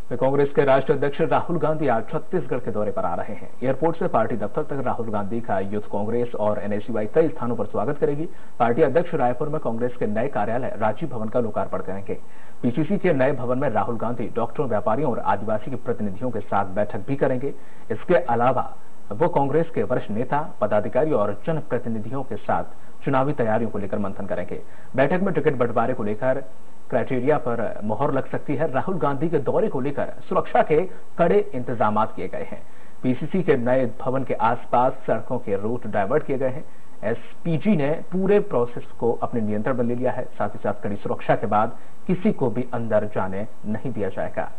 कांग्रेस के राष्ट्रीय अध्यक्ष राहुल गांधी आज छत्तीसगढ़ के दौरे पर आ रहे हैं। एयरपोर्ट से पार्टी दफ्तर तक राहुल गांधी का यूथ कांग्रेस और एनएसयूआई कई स्थानों पर स्वागत करेगी। पार्टी अध्यक्ष रायपुर में कांग्रेस के नए कार्यालय राजीव भवन का लोकार्पण करेंगे। पीसीसी के नए भवन में राहुल गांधी डॉक्टरों, व्यापारियों और आदिवासी के प्रतिनिधियों के साथ बैठक भी करेंगे। इसके अलावा वो कांग्रेस के वरिष्ठ नेता, पदाधिकारी और जनप्रतिनिधियों के साथ चुनावी तैयारियों को लेकर मंथन करेंगे। बैठक में टिकट बंटवारे को लेकर क्राइटेरिया पर मोहर लग सकती है। राहुल गांधी के दौरे को लेकर सुरक्षा के कड़े इंतजाम किए गए हैं। पीसीसी के नए भवन के आसपास सड़कों के रूट डाइवर्ट किए गए हैं। एसपीजी ने पूरे प्रोसेस को अपने नियंत्रण में ले लिया है। साथ ही साथ कड़ी सुरक्षा के बाद किसी को भी अंदर जाने नहीं दिया जाएगा।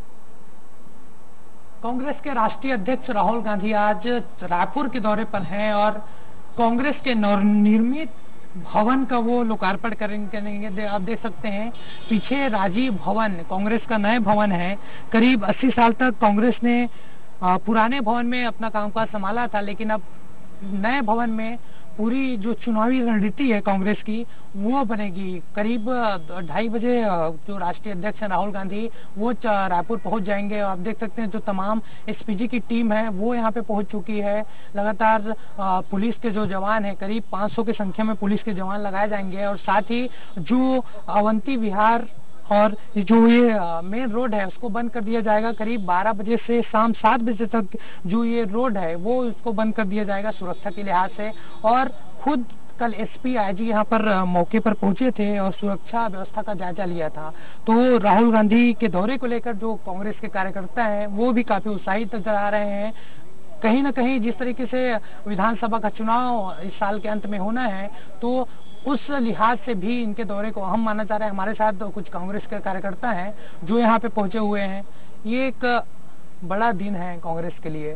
कांग्रेस के राष्ट्रीय अध्यक्ष राहुल गांधी आज रायपुर के दौरे पर हैं और कांग्रेस के नवनिर्मित भवन का वो लोकार्पण करेंगे। आप देख सकते हैं पीछे राजीव भवन कांग्रेस का नया भवन है। करीब 80 साल तक कांग्रेस ने पुराने भवन में अपना कामकाज संभाला था, लेकिन अब नए भवन में पूरी जो चुनावी रणनीति है कांग्रेस की वो बनेगी। करीब 2:30 बजे जो राष्ट्रीय अध्यक्ष हैं राहुल गांधी वो रायपुर पहुंच जाएंगे। आप देख सकते हैं जो तमाम एसपीजी की टीम है वो यहाँ पे पहुंच चुकी है। लगातार पुलिस के जो जवान हैं, करीब 500 की संख्या में पुलिस के जवान लगाए जाएंगे और साथ ही जो अवंती विहार और जो ये मेन रोड है उसको बंद कर दिया जाएगा। करीब 12 बजे से शाम 7 बजे तक जो ये रोड है वो उसको बंद कर दिया जाएगा सुरक्षा के लिहाज से। और खुद कल एसपी आईजी यहाँ पर मौके पर पहुंचे थे और सुरक्षा व्यवस्था का जायजा लिया था। तो राहुल गांधी के दौरे को लेकर जो कांग्रेस के कार्यकर्ता हैं वो भी काफी उत्साहित नजर आ रहे हैं। कहीं ना कहीं जिस तरीके से विधानसभा का चुनाव इस साल के अंत में होना है तो उस लिहाज से भी इनके दौरे को अहम माना जा रहा है। हमारे साथ कुछ कांग्रेस के कार्यकर्ता हैं जो यहाँ पे पहुंचे हुए हैं। ये एक बड़ा दिन है कांग्रेस के लिए।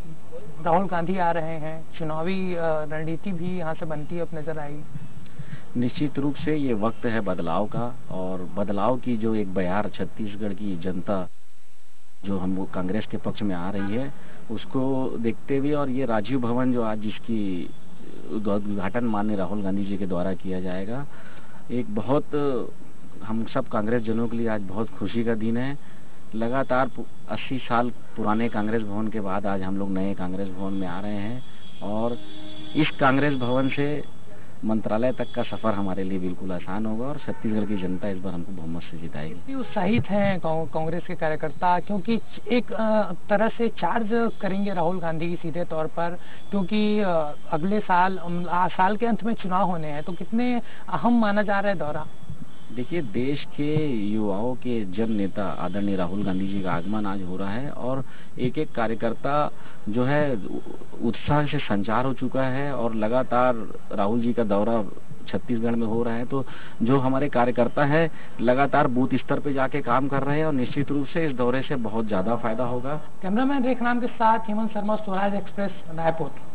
राहुल गांधी आ रहे हैं, चुनावी रणनीति भी यहाँ से बनती अब नजर आई। निश्चित रूप से ये वक्त है बदलाव का, और बदलाव की जो एक बयार छत्तीसगढ़ की जनता जो हम कांग्रेस के पक्ष में आ रही है उसको देखते हुए, और ये राजीव भवन जो आज जिसकी उद्घाटन माननीय राहुल गांधी जी के द्वारा किया जाएगा, एक बहुत हम सब कांग्रेस जनों के लिए आज बहुत खुशी का दिन है। लगातार 80 साल पुराने कांग्रेस भवन के बाद आज हम लोग नए कांग्रेस भवन में आ रहे हैं और इस कांग्रेस भवन से मंत्रालय तक का सफर हमारे लिए बिल्कुल आसान होगा और छत्तीसगढ़ की जनता इस बार हमको बहुमत से जिताएगी। उत्साहित हैं कांग्रेस के कार्यकर्ता, क्योंकि एक तरह से चार्ज करेंगे राहुल गांधी सीधे तौर पर, क्योंकि अगले साल के अंत में चुनाव होने हैं। तो कितने अहम माना जा रहा है दौरा? देखिए, देश के युवाओं के जन नेता आदरणीय राहुल गांधी जी का आगमन आज हो रहा है और एक एक कार्यकर्ता जो है उत्साह से संचार हो चुका है और लगातार राहुल जी का दौरा छत्तीसगढ़ में हो रहा है। तो जो हमारे कार्यकर्ता है लगातार बूथ स्तर पे जाके काम कर रहे हैं और निश्चित रूप से इस दौरे से बहुत ज्यादा फायदा होगा। कैमरामैन रेखनाम के साथ हेमंत शर्मा, स्वराज एक्सप्रेस, रायपुर।